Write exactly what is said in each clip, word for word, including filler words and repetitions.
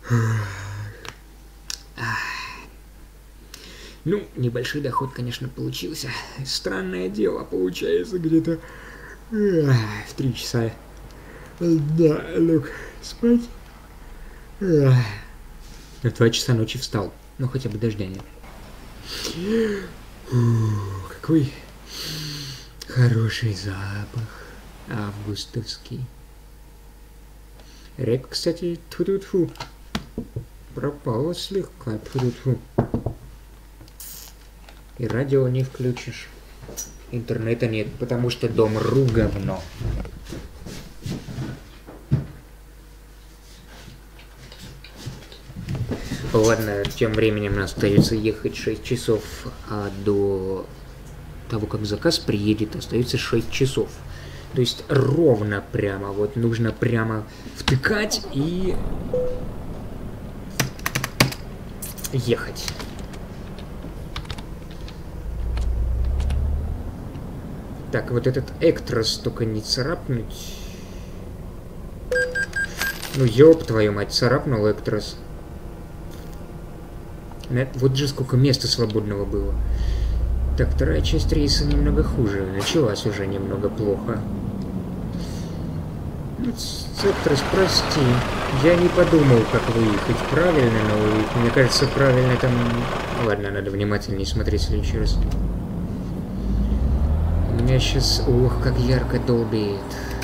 Ну, небольшой доход, конечно, получился. Странное дело, получается где-то в три часа. Да, Люк, спать. В два часа ночи встал. Ну, хотя бы дождя нет. Ух, какой хороший запах. Августовский. Рэп, кстати, тьфу-тьфу-тьфу. Пропала слегка, тьфу-тьфу-тьфу. И радио не включишь. Интернета нет, потому что дом ру говно. Ладно, тем временем остается ехать шесть часов, а до того, как заказ приедет, остается шесть часов. То есть ровно прямо, вот нужно прямо втыкать и ехать. Так, вот этот Эктрос только не царапнуть. Ну, ёб твою мать, царапнул Эктрос. Вот же сколько места свободного было. Так, вторая часть рейса немного хуже. Началась уже немного плохо. Эктрос, прости. Я не подумал, как выехать правильно, но мне кажется, правильно там... Ладно, надо внимательнее смотреть в следующий раз. У меня сейчас... Ох, как ярко долбит.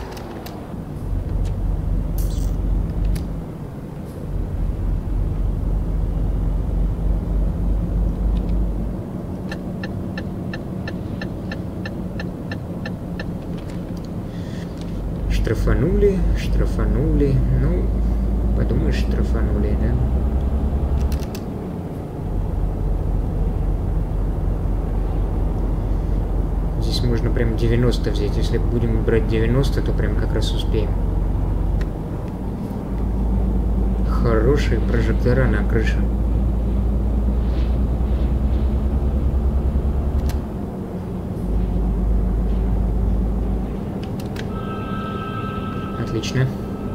Штрафанули, штрафанули. Ну, подумаешь, штрафанули, да? Здесь можно прям девяносто взять. Если будем брать девяносто, то прям как раз успеем. Хорошие прожектора на крыше. Отлично.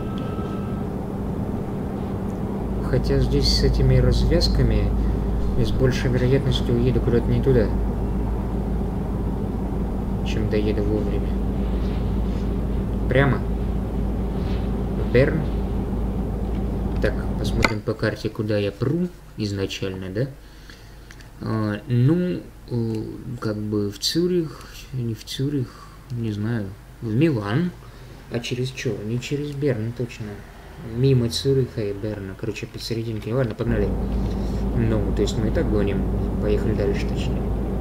Хотя здесь с этими развязками я с большей вероятностью уеду куда-то не туда, чем доеду вовремя. Прямо. В Берн. Так, посмотрим по карте, куда я пру изначально, да? А, ну, как бы в Цюрих, не в Цюрих, не знаю, в Милан. А через что? Не через Берн, точно. Мимо Цюриха и Берна. Короче, посерединке. Ладно, погнали. Ну, то есть мы и так гоним. Поехали дальше, точнее.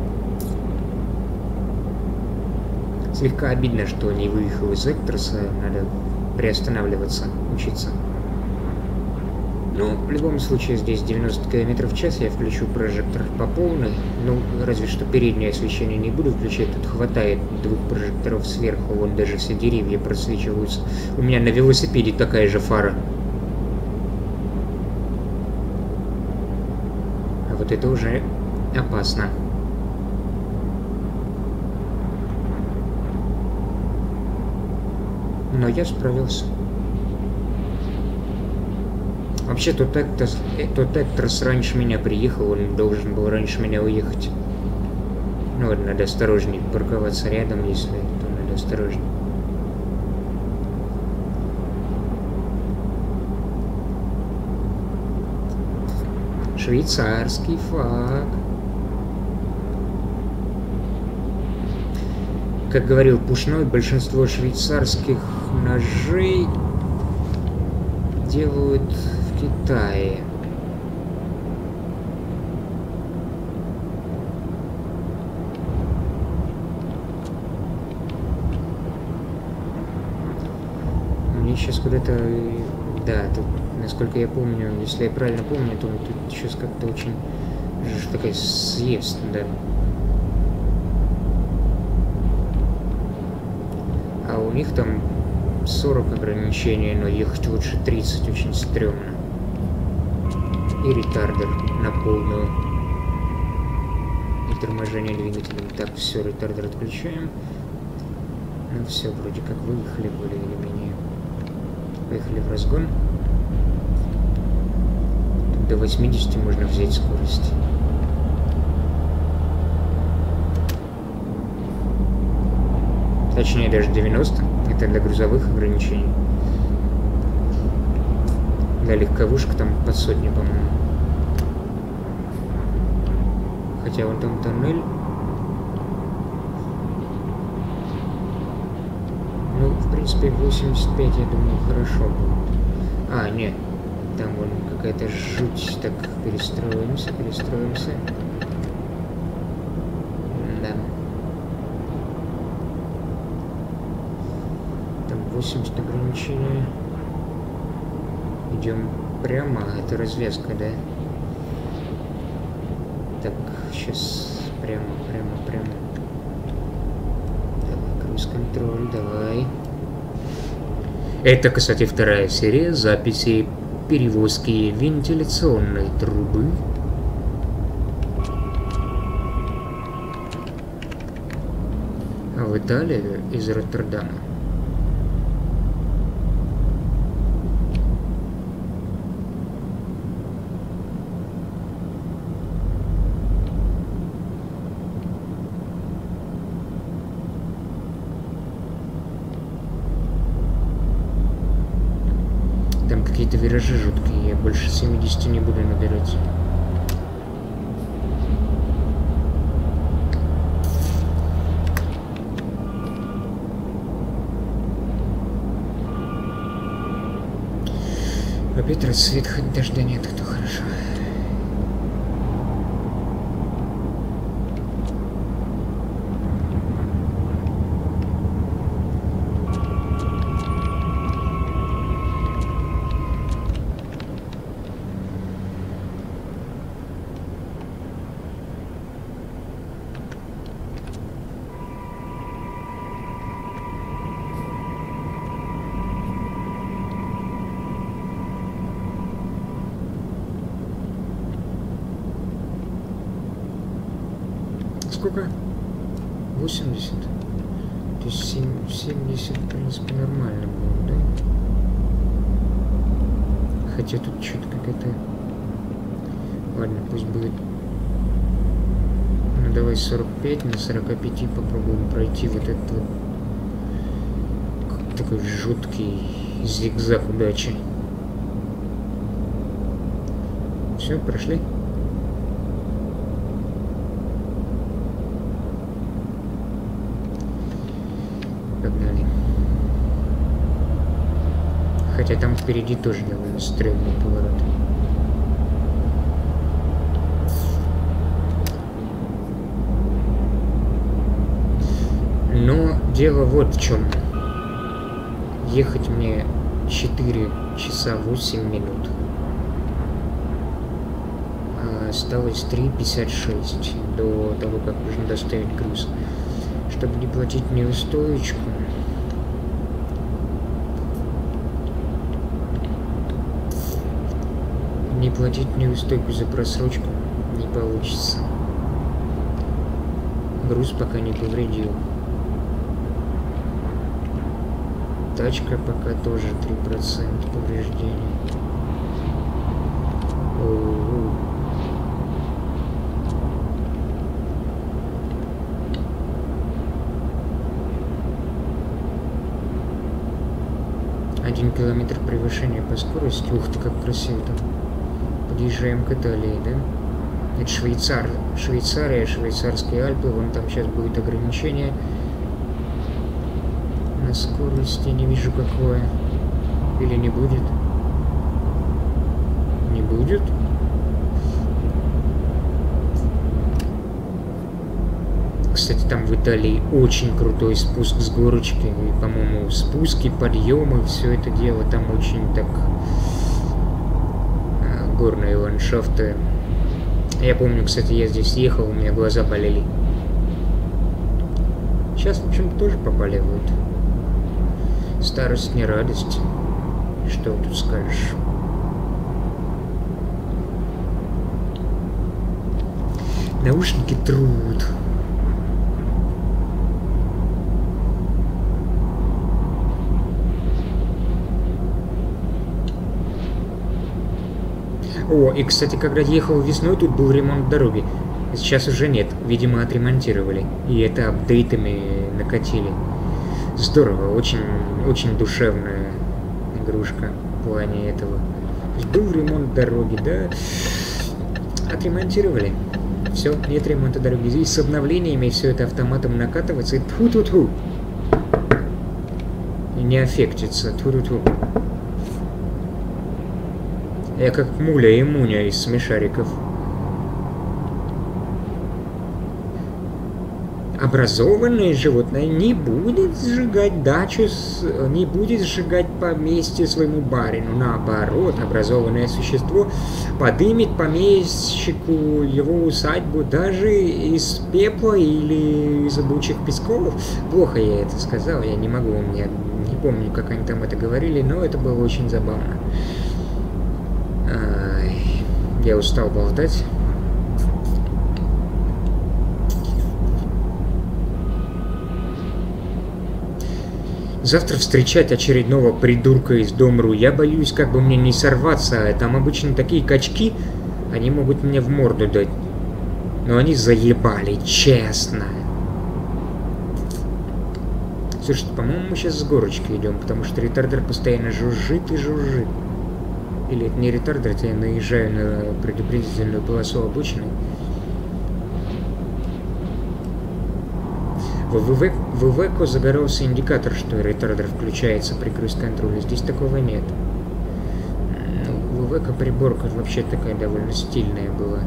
Слегка обидно, что не выехал из Эктроса. Надо приостанавливаться, учиться. Ну, в любом случае, здесь девяносто километров в час. Я включу прожектор по полной. Ну, разве что переднее освещение не буду включать. Тут хватает двух прожекторов сверху. Вон даже все деревья просвечиваются. У меня на велосипеде такая же фара. А вот это уже опасно. Но я справился. Вообще, тот Эктрос, тот Эктрос раньше меня приехал, он должен был раньше меня уехать. Ну вот, надо осторожнее парковаться рядом, если то надо осторожнее. Швейцарский флаг. Как говорил Пушной, большинство швейцарских ножей делают в Китае. Мне сейчас куда-то... Да, тут, насколько я помню, если я правильно помню, то тут сейчас как-то очень... Такая съезд, да. А у них там сорок ограничений, но ехать лучше тридцать, очень стрёмно. И ретардер на полную. И торможение двигателем. Так, все, ретардер отключаем. Ну все, вроде как выехали более или менее. Поехали в разгон. до восьмидесяти можно взять скорость. Точнее, даже девяносто. Это для грузовых ограничений. Для легковушек там под сотню, по-моему. Хотя вон там тоннель. Ну, в принципе, восемьдесят пять, я думаю, хорошо будет. А, нет. Там вон какая-то жуть. Так, перестроимся, перестроимся. Да. Там восемьдесят ограничения. Идем прямо. Это развязка, да? Так, сейчас прямо, прямо, прямо. Давай, круиз-контроль, давай. Это, кстати, вторая серия записи перевозки вентиляционной трубы. В Италию из Роттердама. Какие-то виражи жуткие, я больше семидесяти не буду набирать. Опять рассвет, хоть дождя нет, это хорошо. Сколько? восемьдесят. То есть семьдесят, в принципе, нормально было, да? Хотя тут что-то какая-то... Ладно, пусть будет... Ну, давай сорок пять, на сорока пяти попробуем пройти вот этот вот... Такой жуткий зигзаг удачи. Все, прошли? Погнали. Хотя там впереди тоже довольно стрёмный поворот. Но дело вот в чем. Ехать мне четыре часа восемь минут. А осталось три пятьдесят шесть до того, как нужно доставить груз. Чтобы не платить неустойку. Не платить неустойку за просрочку не получится. Груз пока не повредил. Тачка пока тоже три процента повреждений. О-о-о. Один километр превышения по скорости. Ух ты, как красиво там. Подъезжаем к Италии, да? Это Швейцар. Швейцария, швейцарские Альпы. Вон там сейчас будет ограничение. На скорости не вижу какое. Или не будет? Не будет? Кстати, там в Италии очень крутой спуск с горочки. И, по-моему, спуски, подъемы, все это дело там очень так... Горные ландшафты. Я помню, кстати, я здесь ехал, у меня глаза болели. Сейчас, в общем-то, тоже побаливают. Старость не радость. Что тут скажешь? Наушники трут. О, и, кстати, когда ехал весной, тут был ремонт дороги. Сейчас уже нет. Видимо, отремонтировали. И это апдейтами накатили. Здорово. Очень, очень душевная игрушка в плане этого. То есть был ремонт дороги, да? Отремонтировали. Все, нет ремонта дороги. Здесь с обновлениями все это автоматом накатывается и тьфу-тьфу-тьфу. И не аффектится. Тьфу-тьфу-тьфу. Я как Муля и Муня из смешариков. Образованное животное не будет сжигать дачу, не будет сжигать поместье своему барину. Наоборот, образованное существо подымет помещику его усадьбу даже из пепла или из зыбучих песков. Плохо я это сказал, я не могу, я не помню, как они там это говорили, но это было очень забавно. Ай, я устал болтать. Завтра встречать очередного придурка из Дом.ру. Я боюсь, как бы мне не сорваться. Там обычно такие качки, они могут мне в морду дать. Но они заебали, честно. Слушайте, по-моему, мы сейчас с горочки идем, потому что ретардер постоянно жужжит и жужжит. Или это не ретардер, это я наезжаю на предупредительную полосу обочины. В ИВЭКО загорелся индикатор, что ретардер включается при круиз-контроле. Здесь такого нет. Ну, в ИВЭКО приборка вообще такая довольно стильная была.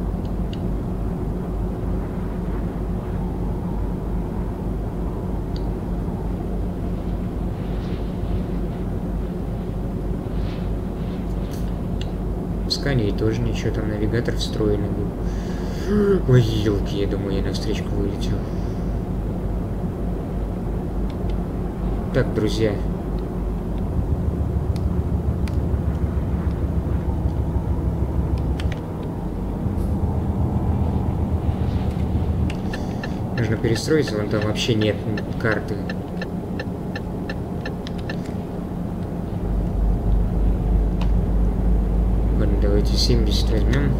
В Скании тоже ничего, там навигатор встроенный был. Ой, елки, я думаю, я навстречку вылетел. Так, друзья. Нужно перестроиться, вон там вообще нет карты. Ладно, давайте семьдесят возьмем.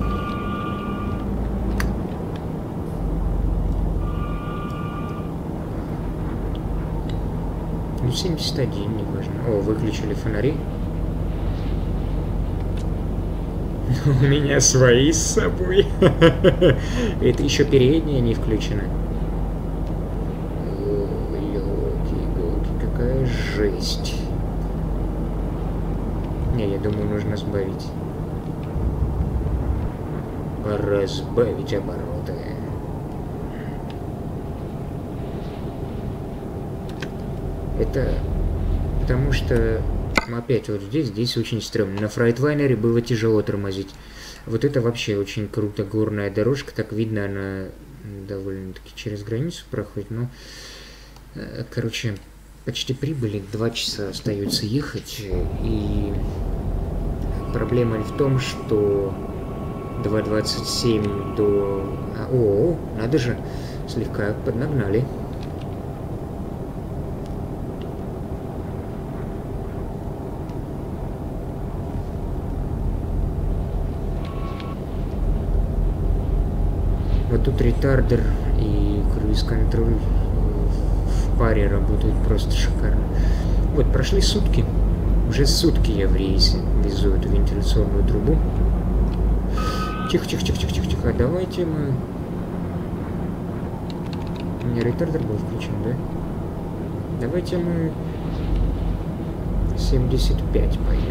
Ну, семьдесят один, не важно. О, выключили фонари. У меня свои с собой. Это еще передняя не включена. Ёлки-иголки, какая жесть. Не, я думаю, нужно сбавить. Пора сбавить обороты. Это потому что опять вот здесь, здесь очень стрёмно. На фрайтлайнере было тяжело тормозить. Вот это вообще очень круто. Горная дорожка, так видно, она довольно-таки через границу проходит. Но, короче, почти прибыли. Два часа остается ехать. И проблема в том, что два двадцать семь до... О, надо же, слегка поднагнали. Вот тут ретардер и круиз-контроль в паре работают просто шикарно. Вот, прошли сутки. Уже сутки я в рейсе везу эту вентиляционную трубу. Тихо-тихо-тихо-тихо-тихо-тихо. Давайте мы... У меня ретардер был включен, да? Давайте мы... семьдесят пять пойдем.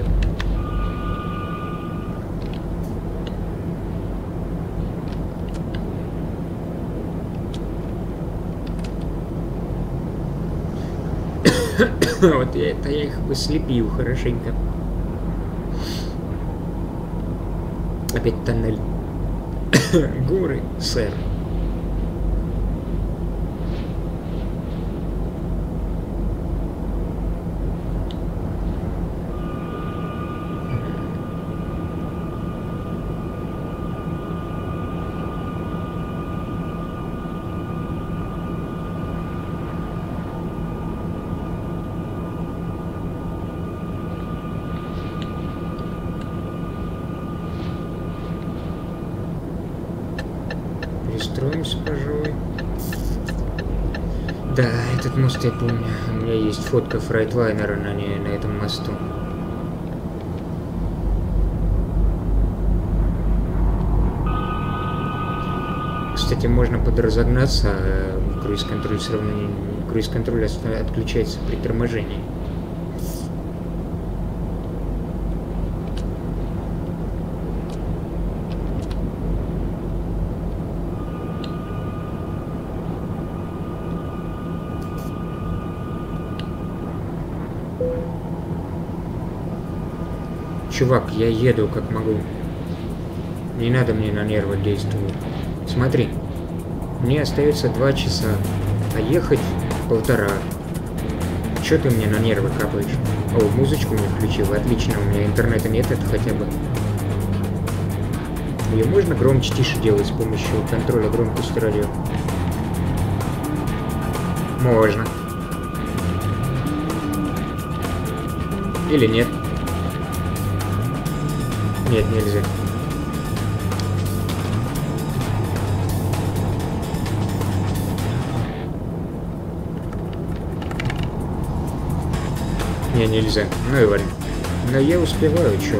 Вот я это я их выслепил хорошенько. Опять тоннель. Горы, сэр. перестроимся, пожалуй. Да, этот мост я помню. У меня есть фотка фрайтлайнера на, не, на этом мосту. Кстати, можно подразогнаться, а круиз-контроль все равно не... Круиз-контроль отключается при торможении. Чувак, я еду как могу. Не надо мне на нервы действовать. Смотри, мне остается два часа, а ехать полтора. Чё ты мне на нервы капаешь? О, музычку мне включил, отлично, у меня интернета нет, это хотя бы. Ее можно громче, тише делать с помощью контроля громкости радио? Можно. Или нет? Нет, нельзя. Не, нельзя. Ну и ладно. Но я успеваю, чё?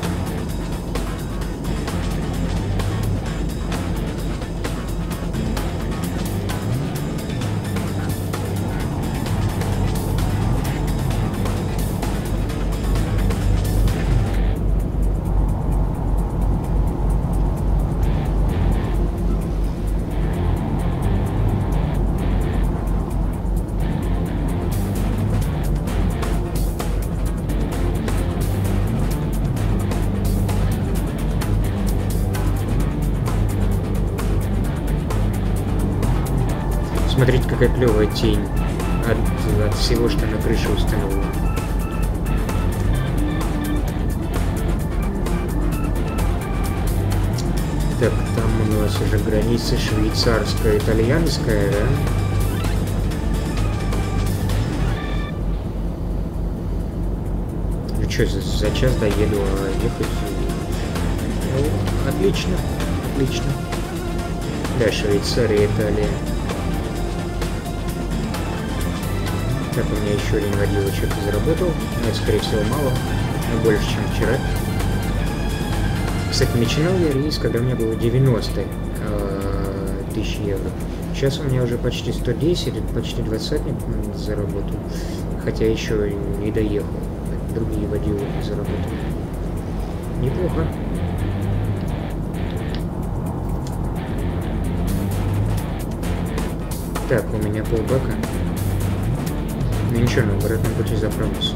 Смотрите, какая клевая тень от, от всего, что на крыше установлено. Так, там у нас уже граница швейцарская, итальянская, да? Ну что, за, за час доеду, а ехать... Ну, отлично, отлично. Да, Швейцария, Италия. Так, у меня еще один водила что-то заработал. Но это, скорее всего, мало. Но больше, чем вчера. Кстати, начинал я рейс, когда у меня было девяносто тысяч евро. Сейчас у меня уже почти сто десять, почти двадцатник заработал. Хотя еще не доехал. Другие водилы заработали. Неплохо. Так, у меня полбака. Ну ничего, на обратном пути заправлюсь.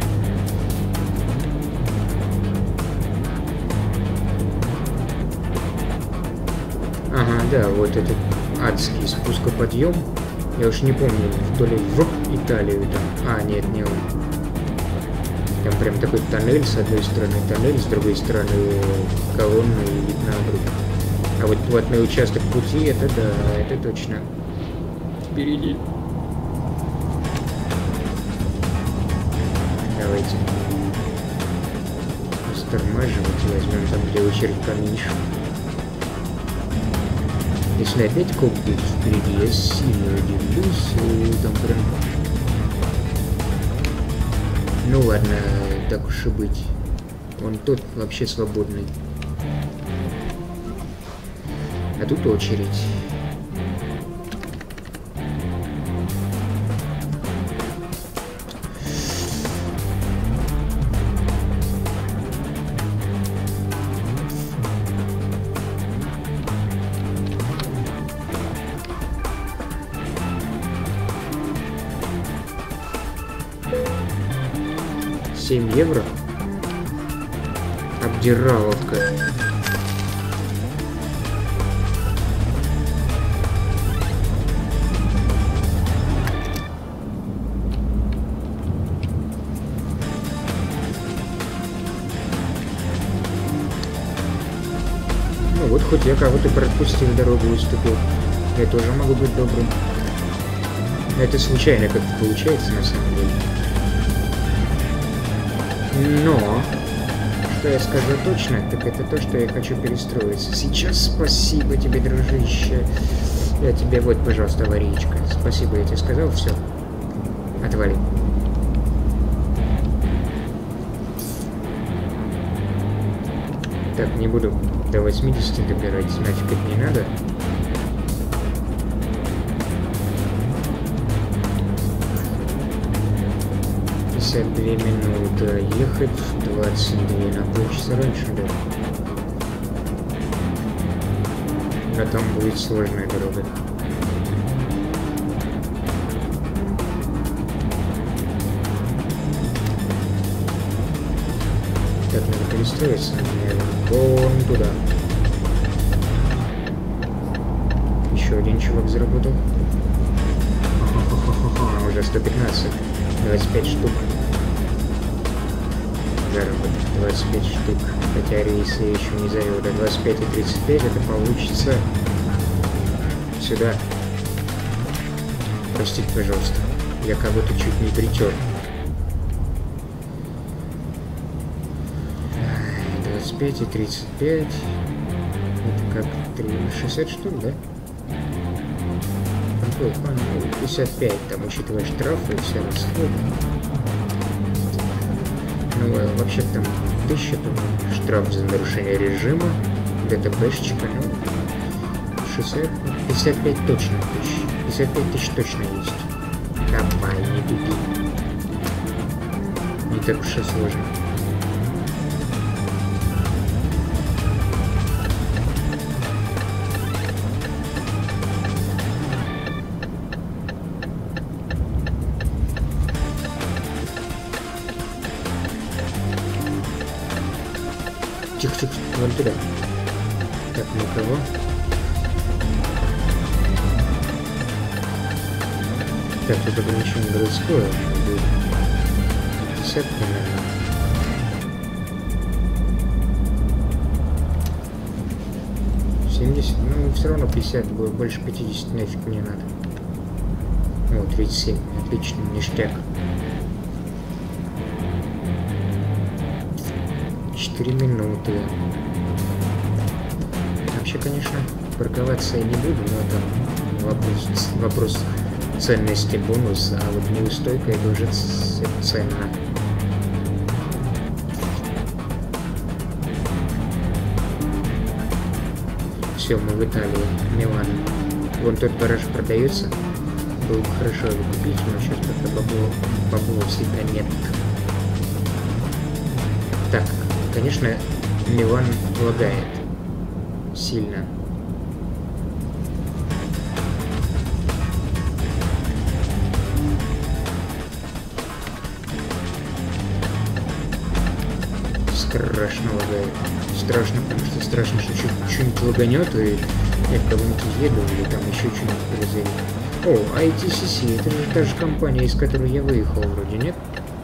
Ага, да, вот этот адский спускоподъем. Я уж не помню, то ли в Италию там. А, нет, не он. Там прям такой тоннель, с одной стороны тоннель, с другой стороны колонна и вид на обрыв. А вот платный участок пути, это да, это точно. Впереди. Давайте растормаживать, возьмем там, где очередь поменьше. Если опять коп будет впереди, я сильно удивлюсь, и там прям... Ну ладно, так уж и быть. Он тот вообще свободный. А тут очередь. семь евро. Обдираловка. Ну вот, хоть я кого-то пропустил, дорогу уступил. Я тоже могу быть добрым. Это случайно как-то получается, на самом деле. Но, что я скажу точно, так это то, что я хочу перестроиться. Сейчас спасибо тебе, дружище. Я тебе, вот, пожалуйста, аварийка. Спасибо, я тебе сказал, все. Отвали. Так, не буду до восьмидесяти добирать, нафиг это не надо. пятьдесят две минуты ехать, двадцать две на полчаса раньше, да. А там будет сложная дорога. Так, надо перестроиться, вон туда. Еще один чувак заработал. Ха-ха-ха-ха-ха, уже сто пятнадцать. двадцать пять штук. Заработок двадцать пять штук. Хотя рейсы еще не завел. До двадцать пять и тридцать пять это получится сюда. Простите, пожалуйста. Я кого-то чуть не притер. двадцать пять и тридцать пять. Это как шестьдесят штук, да? пятьдесят пять, там учитывая штрафы и все расходы. Ну, вообще там тысяча, штраф за нарушение режима, ДТПшечка, ну, шестьдесят, пятьдесят пять точно тысяч, пятьдесят пять тысяч точно есть. Давай, не тупи. Не так уж и сложно. Тихо-тихо, вон туда. Так, никого. Так, тут ограничение городское. пятьдесят примерно. семьдесят, ну все равно пятьдесят, будет больше пятидесяти нафиг мне надо. О, тридцать семь, отлично, ништяк. четыре минуты. Вообще, конечно, парковаться я не буду, но это вопрос, вопрос ценности бонуса, а вот неустойка это уже ценно. Все, мы в Италии, Милан. Вон тот гараж продается. Было бы хорошо его купить, но сейчас как-то бабло, бабло всегда нет. Так, конечно, Милан лагает сильно. Страшно лагает. Страшно, потому что страшно, что что-нибудь лаганет, и я в кого-нибудь еду, или там еще что-нибудь перезарит. О, ай ти си си, это же та же компания, из которой я выехал, вроде, нет?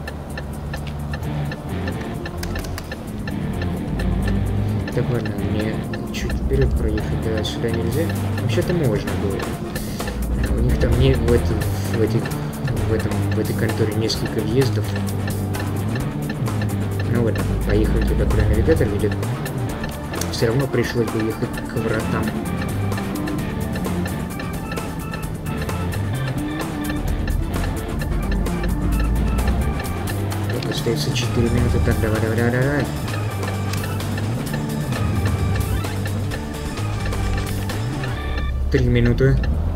Так, ладно, мне чуть вперед проехать, да, сюда нельзя. Вообще-то можно было. У них там не в, это, в, этих, в, этом, в этой конторе несколько въездов. Ну вот, поехали туда, куда навигатор ведет. Все равно пришлось бы ехать к вратам. Так, остается четыре минуты. Так, давай, давай, давай, давай. Три минуты.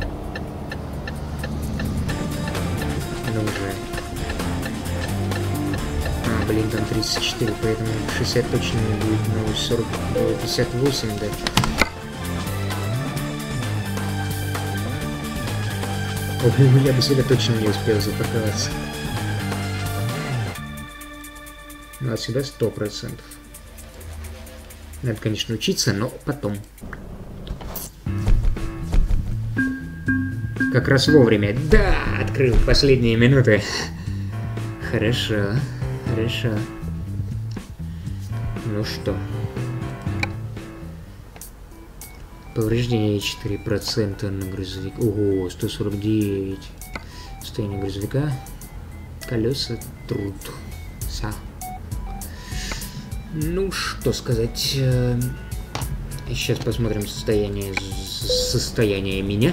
Ну уже. А, блин, там тридцать четыре, поэтому шестьдесят точно не будет, ну сорок, пятьдесят восемь, да. О, блин, я бы сюда точно не успел запарковаться. Ну, отсюда сто процентов. Надо, конечно, учиться, но потом. Как раз вовремя. Да, открыл последние минуты. Хорошо, хорошо. Ну что. Повреждение четыре процента на грузовик. Ого, сто сорок девять. Состояние грузовика. Колеса труд. Са. Ну, что сказать. Сейчас посмотрим состояние, состояние меня.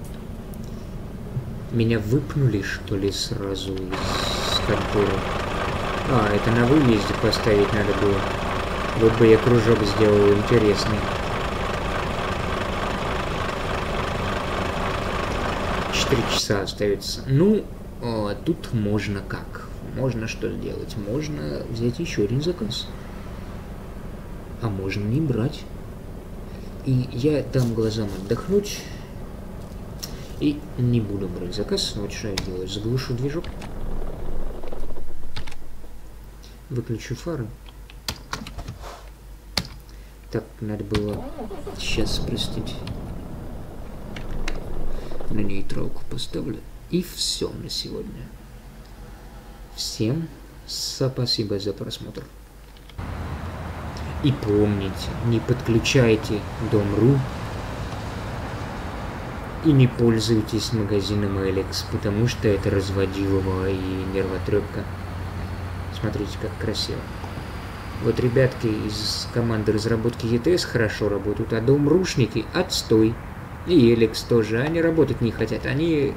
Меня выпнули, что ли, сразу из конторы. А, это на выезде поставить надо было. Вот бы я кружок сделал интересный. Четыре часа остается. Ну, а, тут можно как? Можно что сделать? Можно взять еще один заказ. А можно не брать. И я дам глазам отдохнуть. И не буду брать заказ. Вот что я делаю. Заглушу движок. Выключу фары. Так, надо было сейчас спустить. На нейтралку поставлю. И все на сегодня. Всем спасибо за просмотр. И помните, не подключайте Дом.ру и не пользуйтесь магазином Эликс, потому что это разводилово и нервотрепка. Смотрите, как красиво. Вот ребятки из команды разработки и ти эс хорошо работают, а Дом.рушники отстой. И Эликс тоже, они работать не хотят. Они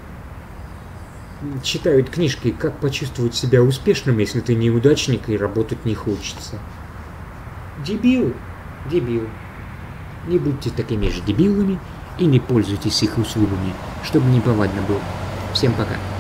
читают книжки, как почувствовать себя успешным, если ты неудачник и работать не хочется. Дебил, дебил. Не будьте такими же дебилами и не пользуйтесь их услугами, чтобы не повадно было. Всем пока.